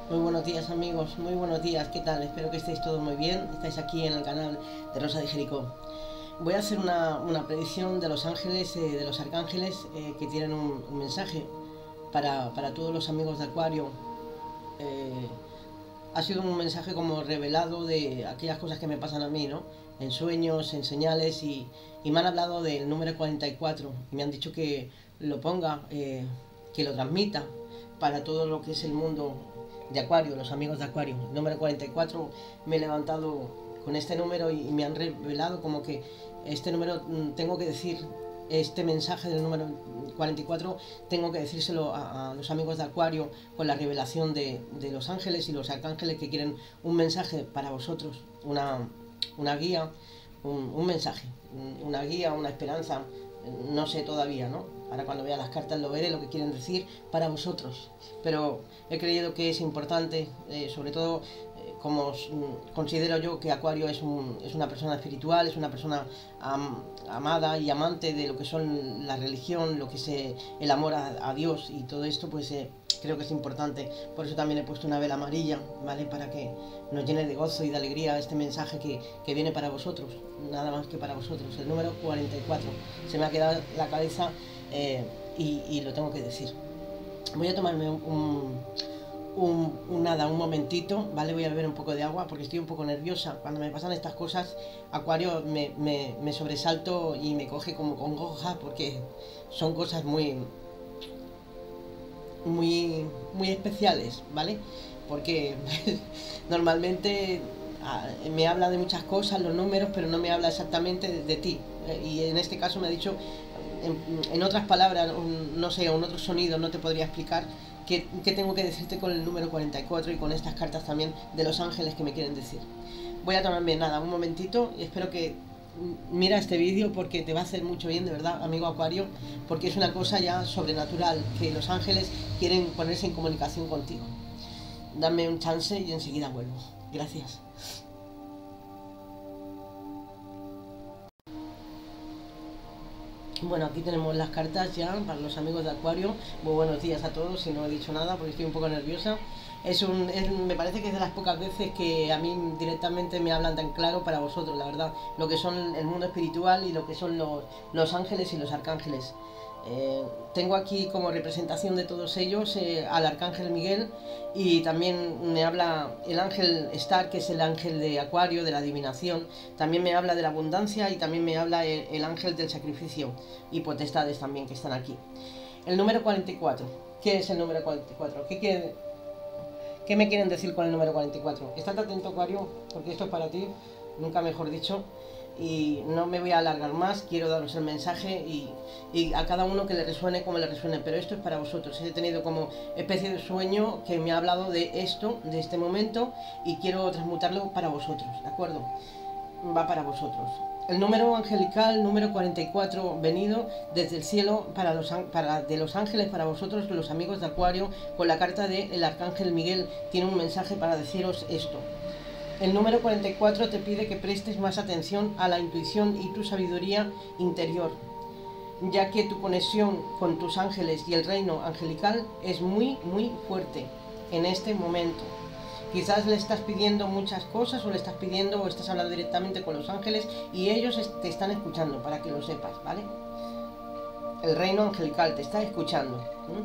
Muy buenos días amigos, muy buenos días, ¿qué tal? Espero que estéis todos muy bien, estáis aquí en el canal de Rosa de Jericó. Voy a hacer una predicción de los ángeles, de los arcángeles que tienen un mensaje para todos los amigos de Acuario. Eh, ha sido un mensaje como revelado de aquellas cosas que me pasan a mí, ¿no? En sueños, en señales y me han hablado del número 44 y me han dicho que lo ponga, que lo transmita para todo lo que es el mundo de Acuario, los amigos de Acuario. El número 44 me he levantado con este número y me han revelado como que este número tengo que decir este mensaje del número 44 tengo que decírselo a los amigos de Acuario con la revelación de los ángeles y los arcángeles que quieren un mensaje para vosotros, una guía, un mensaje, una guía, una esperanza, no sé todavía, ¿no? Ahora cuando vea las cartas lo veré, lo que quieren decir para vosotros. Pero he creído que es importante, sobre todo como considero yo que Acuario es una persona espiritual, es una persona amada y amante de lo que son la religión, lo que es el amor a Dios y todo esto, pues creo que es importante. Por eso también he puesto una vela amarilla, ¿vale? Para que nos llene de gozo y de alegría este mensaje que viene para vosotros, nada más que para vosotros. El número 44 se me ha quedado en la cabeza y lo tengo que decir. Voy a tomarme un momentito, ¿vale? Voy a beber un poco de agua porque estoy un poco nerviosa. Cuando me pasan estas cosas, Acuario, me sobresalto y me coge como congoja porque son cosas muy especiales, ¿vale? Porque normalmente me habla de muchas cosas, los números, pero no me habla exactamente de ti. Y en este caso me ha dicho, en otras palabras, no sé, o en otros sonidos, no te podría explicar qué tengo que decirte con el número 44 y con estas cartas también de los ángeles que me quieren decir. Voy a tomarme nada, un momentito y espero que mira este vídeo porque te va a hacer mucho bien, de verdad, amigo Acuario, porque es una cosa ya sobrenatural, que los ángeles quieren ponerse en comunicación contigo. Dame un chance y enseguida vuelvo. Gracias. Bueno, aquí tenemos las cartas ya para los amigos de Acuario. Muy buenos días a todos, si no he dicho nada porque estoy un poco nerviosa. Me parece que es de las pocas veces que a mí directamente me hablan tan claro para vosotros, la verdad. Lo que son el mundo espiritual y lo que son los ángeles y los arcángeles. Tengo aquí como representación de todos ellos al arcángel Miguel y también me habla el ángel Star, que es el ángel de Acuario, de la adivinación. También me habla de la abundancia y también me habla el ángel del sacrificio y potestades también que están aquí. El número 44. ¿Qué es el número 44? ¿Qué me quieren decir con el número 44? Estate atento, Acuario, porque esto es para ti, nunca mejor dicho. Y no me voy a alargar más, quiero daros el mensaje y a cada uno que le resuene como le resuene, pero esto es para vosotros. He tenido como especie de sueño que me ha hablado de esto, de este momento, y quiero transmutarlo para vosotros, ¿de acuerdo? Va para vosotros. El número angelical, número 44, venido desde el cielo de los ángeles para vosotros, los amigos de Acuario, con la carta del arcángel Miguel, tiene un mensaje para deciros esto. El número 44 te pide que prestes más atención a la intuición y tu sabiduría interior, ya que tu conexión con tus ángeles y el reino angelical es muy fuerte en este momento. Quizás le estás pidiendo muchas cosas o le estás pidiendo o estás hablando directamente con los ángeles y ellos te están escuchando, para que lo sepas, ¿vale? El reino angelical te está escuchando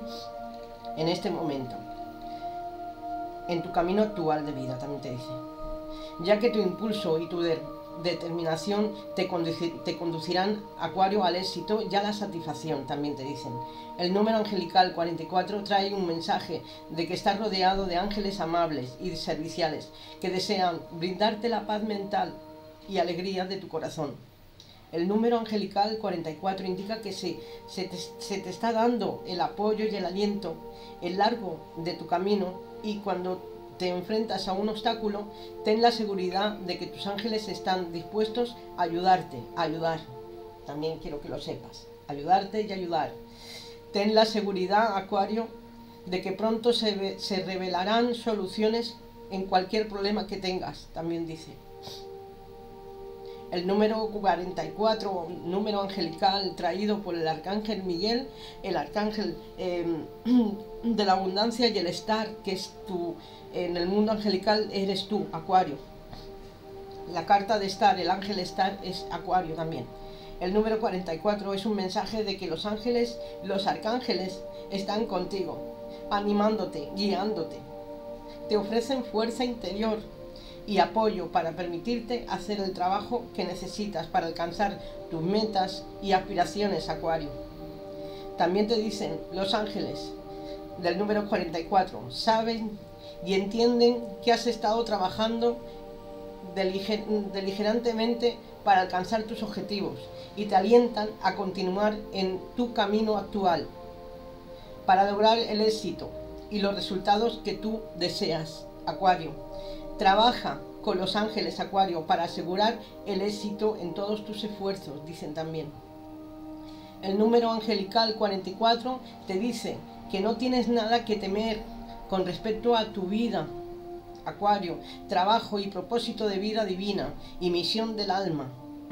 en este momento, en tu camino actual de vida, también te dice, ya que tu impulso y tu determinación te conducirán, Acuario, al éxito y a la satisfacción, también te dicen. El número angelical 44 trae un mensaje de que estás rodeado de ángeles amables y serviciales que desean brindarte la paz mental y alegría de tu corazón. El número angelical 44 indica que se te está dando el apoyo y el aliento en largo de tu camino, y cuando te enfrentas a un obstáculo, ten la seguridad de que tus ángeles están dispuestos a ayudarte, a ayudar. También quiero que lo sepas, ayudarte y ayudar. Ten la seguridad, Acuario, de que pronto se revelarán soluciones en cualquier problema que tengas, también dice. El número 44, número angelical traído por el arcángel Miguel, el arcángel de la abundancia y el estar, que es tú, en el mundo angelical eres tú, Acuario. La carta de estar, el ángel estar, es Acuario también. El número 44 es un mensaje de que los ángeles, los arcángeles, están contigo, animándote, guiándote. Te ofrecen fuerza interior y apoyo para permitirte hacer el trabajo que necesitas para alcanzar tus metas y aspiraciones, Acuario. También te dicen los ángeles del número 44, saben y entienden que has estado trabajando diligentemente para alcanzar tus objetivos y te alientan a continuar en tu camino actual para lograr el éxito y los resultados que tú deseas, Acuario. Trabaja con los ángeles, Acuario, para asegurar el éxito en todos tus esfuerzos, dicen también. El número angelical 44 te dice que no tienes nada que temer con respecto a tu vida, Acuario, trabajo y propósito de vida divina y misión del alma.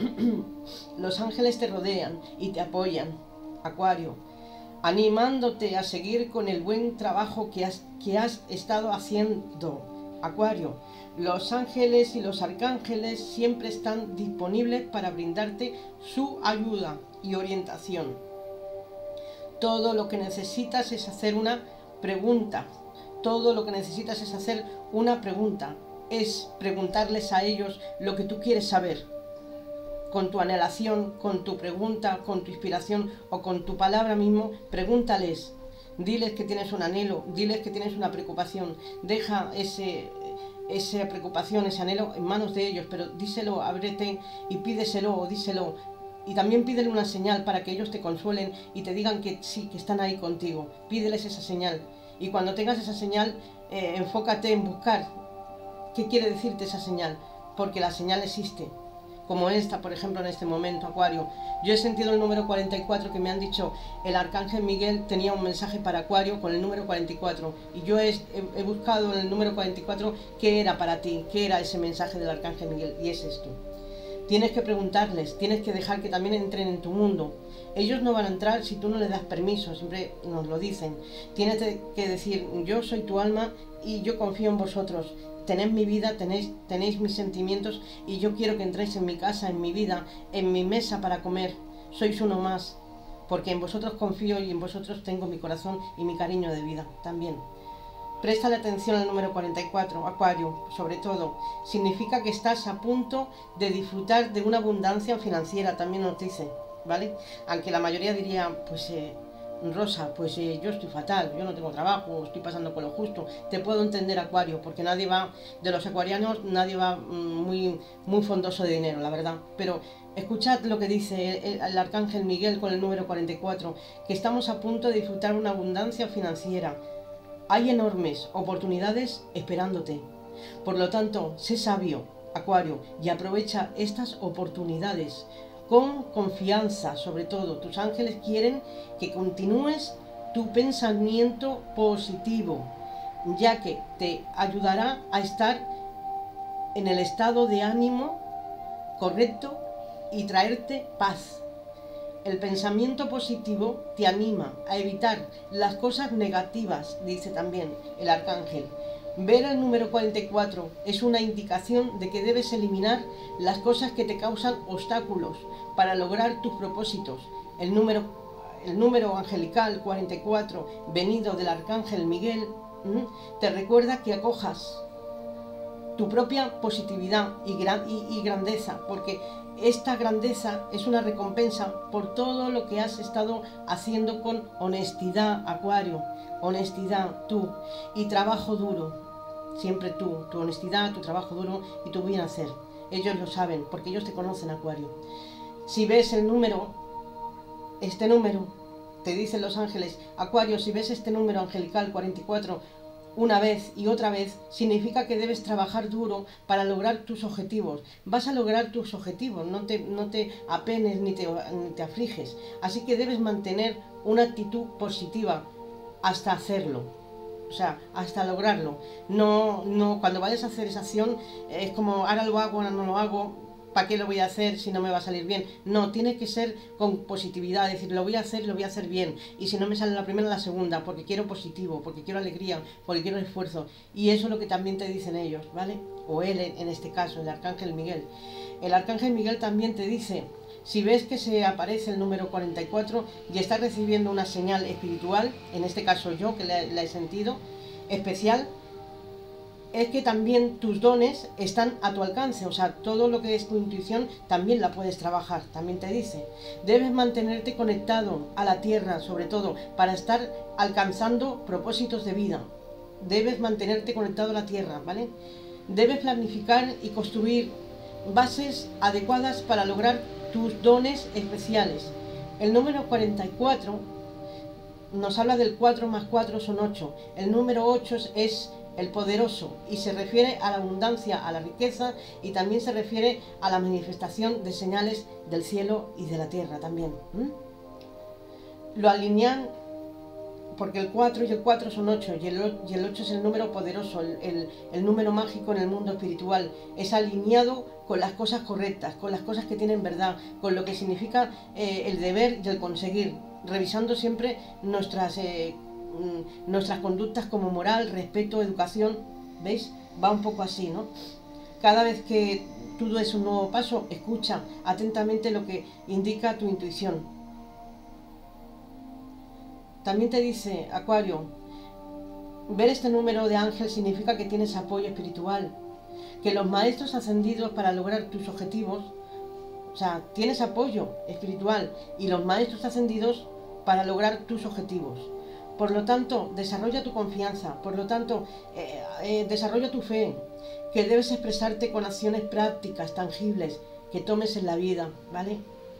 Los ángeles te rodean y te apoyan, Acuario, animándote a seguir con el buen trabajo que has estado haciendo, Acuario. Los ángeles y los arcángeles siempre están disponibles para brindarte su ayuda y orientación. Todo lo que necesitas es hacer una pregunta. Todo lo que necesitas es hacer una pregunta. Es preguntarles a ellos lo que tú quieres saber. Con tu anhelación, con tu pregunta, con tu inspiración o con tu palabra mismo, pregúntales. Diles que tienes un anhelo, diles que tienes una preocupación. Deja esa preocupación, ese anhelo en manos de ellos, pero díselo, ábrete y pídeselo o díselo. Y también pídele una señal para que ellos te consuelen y te digan que sí, que están ahí contigo. Pídeles esa señal. Y cuando tengas esa señal, enfócate en buscar qué quiere decirte esa señal, porque la señal existe. Como esta, por ejemplo, en este momento, Acuario. Yo he sentido el número 44 que me han dicho, el arcángel Miguel tenía un mensaje para Acuario con el número 44. Y yo he buscado en el número 44 qué era para ti, qué era ese mensaje del arcángel Miguel. Y es esto. Tienes que preguntarles, tienes que dejar que también entren en tu mundo. Ellos no van a entrar si tú no les das permiso, siempre nos lo dicen. Tienes que decir, yo soy tu alma y yo confío en vosotros. Tenéis mi vida, tenéis mis sentimientos y yo quiero que entréis en mi casa, en mi vida, en mi mesa para comer. Sois uno más, porque en vosotros confío y en vosotros tengo mi corazón y mi cariño de vida también. Préstale atención al número 44, Acuario, sobre todo. Significa que estás a punto de disfrutar de una abundancia financiera, también nos dice, ¿vale? Aunque la mayoría diría, pues Rosa, pues yo estoy fatal, yo no tengo trabajo, estoy pasando por lo justo. Te puedo entender, Acuario, porque nadie va, de los acuarianos, nadie va muy fondoso de dinero, la verdad. Pero escuchad lo que dice el arcángel Miguel con el número 44, que estamos a punto de disfrutar una abundancia financiera. Hay enormes oportunidades esperándote. Por lo tanto, sé sabio, Acuario, y aprovecha estas oportunidades con confianza. Sobre todo, tus ángeles quieren que continúes tu pensamiento positivo, ya que te ayudará a estar en el estado de ánimo correcto y traerte paz. El pensamiento positivo te anima a evitar las cosas negativas, dice también el arcángel. Ver el número 44 es una indicación de que debes eliminar las cosas que te causan obstáculos para lograr tus propósitos. El número angelical 44, venido del arcángel Miguel, te recuerda que acojas tu propia positividad y grandeza, porque esta grandeza es una recompensa por todo lo que has estado haciendo con honestidad, Acuario. Honestidad, tú, y trabajo duro. Siempre tú, tu honestidad, tu trabajo duro y tu bien hacer. Ellos lo saben, porque ellos te conocen, Acuario. Si ves el número, este número, te dicen los ángeles, Acuario, si ves este número angelical 44, una vez y otra vez, significa que debes trabajar duro para lograr tus objetivos. Vas a lograr tus objetivos, no te apenes ni te afliges. Así que debes mantener una actitud positiva hasta hacerlo. O sea, hasta lograrlo. No, cuando vayas a hacer esa acción, es como, ahora lo hago, ahora no lo hago. ¿para qué lo voy a hacer si no me va a salir bien? No, tiene que ser con positividad, es decir, lo voy a hacer y lo voy a hacer bien. Y si no me sale la primera, la segunda, porque quiero positivo, porque quiero alegría, porque quiero esfuerzo. Y eso es lo que también te dicen ellos, ¿vale? O él en este caso, el Arcángel Miguel. El Arcángel Miguel también te dice, si ves que se aparece el número 44 y estás recibiendo una señal espiritual, en este caso yo que la he sentido, especial, es que también tus dones están a tu alcance, o sea, todo lo que es tu intuición también la puedes trabajar, también te dice. Debes mantenerte conectado a la tierra, sobre todo, para estar alcanzando propósitos de vida. Debes mantenerte conectado a la tierra, ¿vale? Debes planificar y construir bases adecuadas para lograr tus dones especiales. El número 44 nos habla del 4 más 4 son 8. El número 8 es el poderoso y se refiere a la abundancia, a la riqueza y también se refiere a la manifestación de señales del cielo y de la tierra también. Lo alinean porque el 4 y el 4 son 8 y el 8 es el número poderoso, el número mágico en el mundo espiritual. Es alineado con las cosas correctas, con las cosas que tienen verdad, con lo que significa el deber y el conseguir, revisando siempre nuestras conductas como moral, respeto, educación. ¿Veis? Va un poco así, ¿no? Cada vez que tú des un nuevo paso, escucha atentamente lo que indica tu intuición. También te dice, Acuario, ver este número de ángel significa que tienes apoyo espiritual, que los maestros ascendidos para lograr tus objetivos, o sea, tienes apoyo espiritual y los maestros ascendidos para lograr tus objetivos. Por lo tanto, desarrolla tu confianza, por lo tanto, desarrolla tu fe, que debes expresarte con acciones prácticas, tangibles, que tomes en la vida, ¿vale?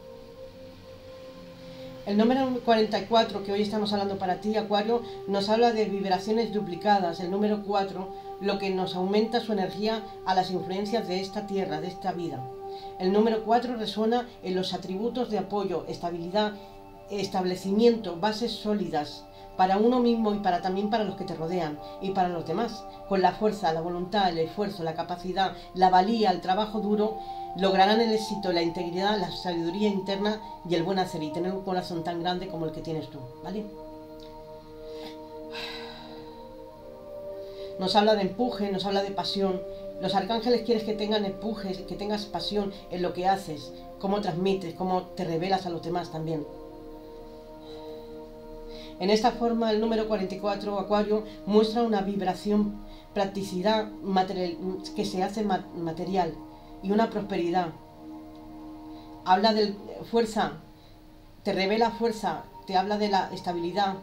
El número 44 que hoy estamos hablando para ti, Acuario, nos habla de vibraciones duplicadas. El número 4, lo que nos aumenta su energía a las influencias de esta tierra, de esta vida. El número 4 resuena en los atributos de apoyo, estabilidad, establecimiento, bases sólidas para uno mismo y también para los que te rodean y para los demás. Con la fuerza, la voluntad, el esfuerzo, la capacidad, la valía, el trabajo duro, lograrán el éxito, la integridad, la sabiduría interna y el buen hacer y tener un corazón tan grande como el que tienes tú, ¿vale? Nos habla de empuje, nos habla de pasión. Los arcángeles quieren que tengan empuje, que tengas pasión en lo que haces, cómo transmites, cómo te revelas a los demás también. En esta forma, el número 44, Acuario, muestra una vibración, practicidad material, que se hace material y una prosperidad. Habla de fuerza, te revela fuerza, te habla de la estabilidad.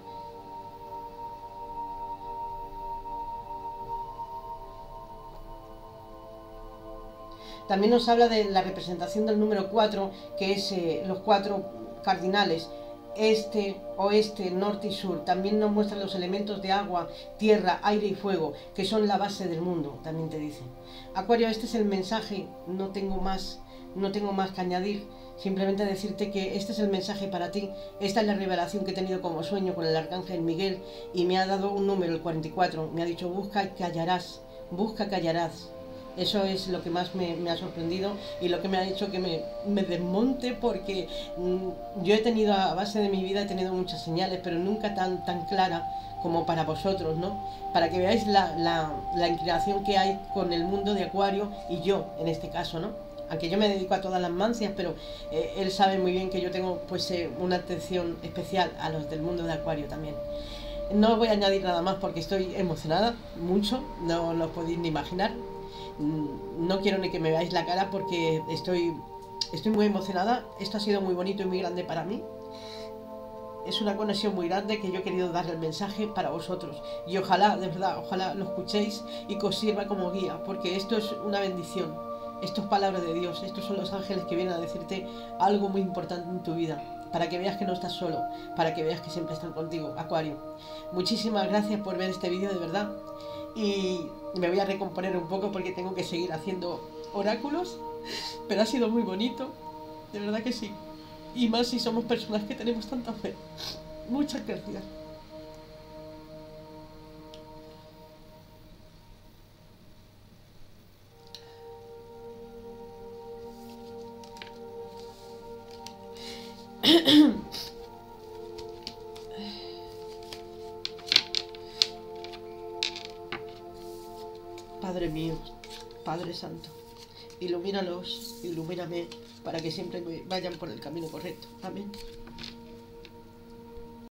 También nos habla de la representación del número 4, que es los 4 cardinales. Este, oeste, norte y sur. También nos muestran los elementos de agua, tierra, aire y fuego, que son la base del mundo, también te dice. Acuario, este es el mensaje, no tengo más que añadir, simplemente decirte que este es el mensaje para ti. Esta es la revelación que he tenido como sueño con el Arcángel Miguel y me ha dado un número, el 44, me ha dicho busca que hallarás, busca que hallarás. Eso es lo que más me ha sorprendido y lo que me ha hecho que me desmonte porque yo he tenido, a base de mi vida, he tenido muchas señales, pero nunca tan clara como para vosotros, ¿no? Para que veáis la inclinación que hay con el mundo de Acuario y yo, en este caso, ¿no? Aunque yo me dedico a todas las mancias, pero él sabe muy bien que yo tengo pues una atención especial a los del mundo de Acuario también. No voy a añadir nada más porque estoy emocionada, mucho, no lo podéis ni imaginar. No quiero ni que me veáis la cara porque estoy muy emocionada. Esto ha sido muy bonito y muy grande para mí. Es una conexión muy grande que yo he querido dar el mensaje para vosotros. Y ojalá, de verdad, ojalá lo escuchéis y que os sirva como guía, porque esto es una bendición. Esto es palabra de Dios. Estos son los ángeles que vienen a decirte algo muy importante en tu vida, para que veas que no estás solo, para que veas que siempre están contigo, Acuario. Muchísimas gracias por ver este vídeo, de verdad. Y me voy a recomponer un poco porque tengo que seguir haciendo oráculos, pero ha sido muy bonito, de verdad que sí. Y más si somos personas que tenemos tanta fe. Muchas gracias. Padre mío, Padre Santo, ilumínalos, ilumíname, para que siempre vayan por el camino correcto. Amén.